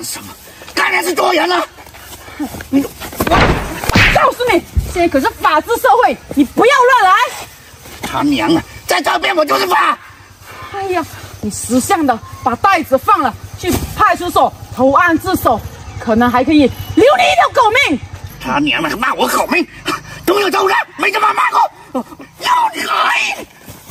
什么？当然是做人了。 我告诉你，现在可是法治社会，你不要乱来。 他娘啊，在这边我就是法。 哎呀，你识相的把袋子放了，去派出所投案自首，可能还可以留你一条狗命。 他娘的，骂我狗命，总有仇人，没这么骂过。要你来！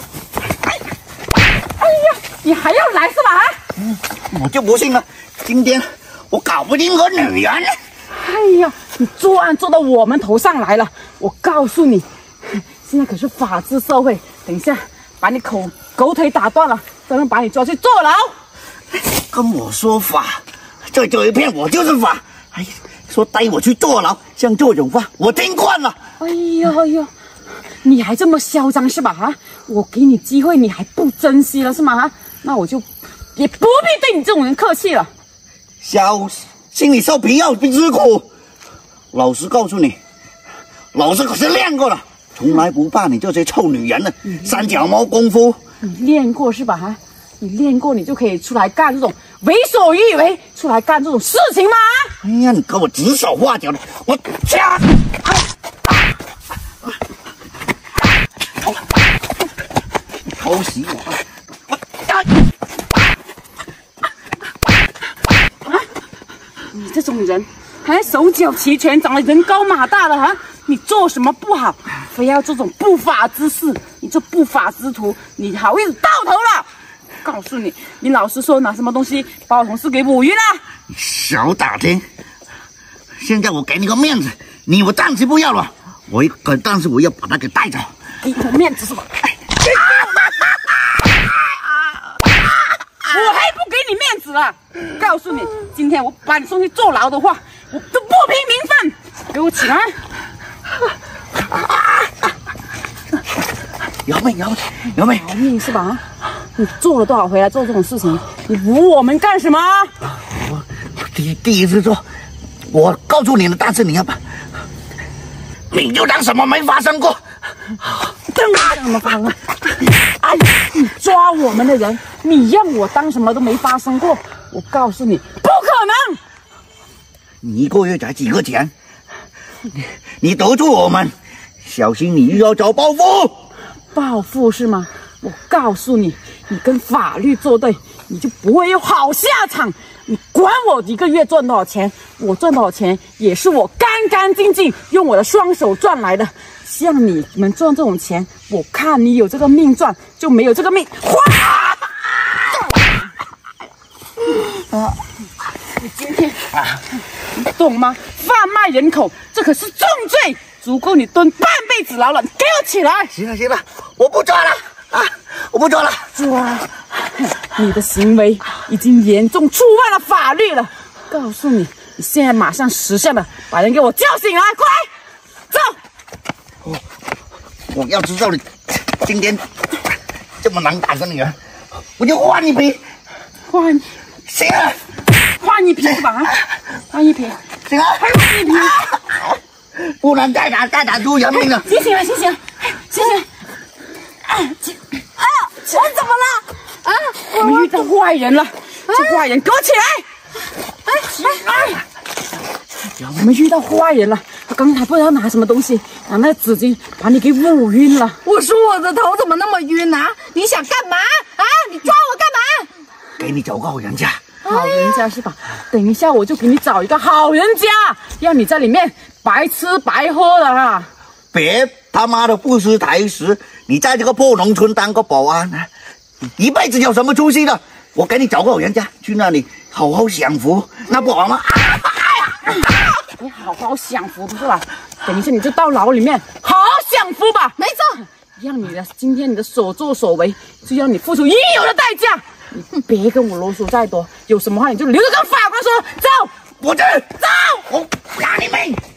哎呀，你还要来是吧？ 我就不信了，今天我搞不定个女人。 哎呀，你作案做到我们头上来了，我告诉你，现在可是法治社会，等一下把你狗腿打断了，才能把你抓去坐牢。 跟我说法，这一片我就是法。哎呀，说带我去坐牢，像这种话我听惯了。 哎呀，你还这么嚣张是吧？哈，我给你机会，你还不珍惜了是吗？哈，那我就也不必对你这种人客气了。 小心里受皮肉之苦。老实告诉你，老子可是练过了，从来不怕你这些臭女人的三脚猫功夫。 你练过是吧？哈，你练过，你就可以出来干这种为所欲为，出来干这种事情吗？ 哎呀，你跟我指手画脚的，我掐！偷袭我！ 你这种人，还手脚齐全，长得人高马大的哈，你做什么不好，非要这种不法之事，你这不法之徒，你好意思到头了！告诉你，你老实说，拿什么东西把我同事给捂晕了？ 小打听，现在我给你个面子，我暂时不要了，但是我要把他给带走。 给我面子是吧？我还不给你面子了！告诉你，今天我把你送去坐牢的话，我都不凭名分！给我起来！ 姚妹， 饶命是吧？你做了多少回来做这种事情？你侮我们干什么？ 我第一次做，我告诉你了，但是你要把，你就当什么没发生过。 当什么发生？哎，你抓我们的人，你让我当什么都没发生过？我告诉你，不可能！ 你一个月才几个钱，你得罪我们，小心你又要找报复。 报复是吗？我告诉你，你跟法律作对，你就不会有好下场。你管我一个月赚多少钱？我赚多少钱也是我干干净净用我的双手赚来的。像你们赚这种钱，我看你有这个命赚，就没有这个命花。你今天你懂吗？贩卖人口，这可是重罪，足够你蹲半辈子牢了。你给我起来！ 行了，我不抓了啊！我不抓了。 抓！你的行为已经严重触犯了法律了。告诉你，你现在马上识相的把人给我叫醒来，快走！ 我要知道你今天这么难打的女人，我就换一批。 换？ 行了， 换一批是吧？换一批。 行了， 换一批。 不能再打出人命了。 醒醒了，醒醒了，醒醒！ 我怎么了？啊！ 我们遇到坏人了，这坏人给我起来！我们遇到坏人了，他刚才不知道拿什么东西，拿那纸巾把你给捂晕了。 我说我的头怎么那么晕啊？你想干嘛啊？你抓我干嘛？ 给你找个好人家。 好人家是吧？等一下我就给你找一个好人家，让你在里面白吃白喝的哈。 别他妈的不识抬举！你在这个破农村当个保安啊，一辈子有什么出息的？我给你找个好人家，去那里好好享福，那不好吗？ 你好好享福不是吧？等一下你就到牢里面好好享福吧。 没错， 让你的今天你的所作所为，就要你付出应有的代价。你别跟我啰嗦再多，有什么话你就留着跟法官说。走， 不去， 走， 我拿你命！